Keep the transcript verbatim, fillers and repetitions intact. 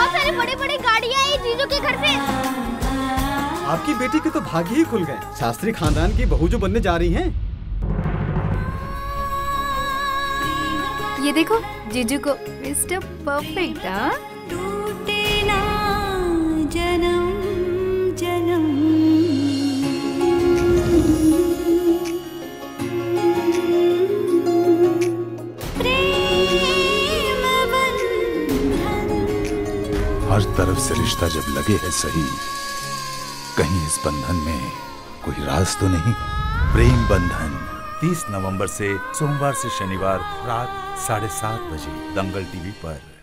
बहुत सारी बड़ी बड़ी गाड़ियाँ आई जीजू के घर से। आपकी बेटी के तो भाग्य ही खुल गए। शास्त्री खानदान की बहू जो बनने जा रही हैं। ये देखो जीजू को मिस्टर परफेक्ट। हाँ टूटे ना जन्म जन्म। हर तरफ से रिश्ता जब लगे है सही, कहीं इस बंधन में कोई राज तो नहीं। प्रेम बंधन तीस नवंबर से सोमवार से शनिवार रात साढ़े सात बजे दंगल टीवी पर।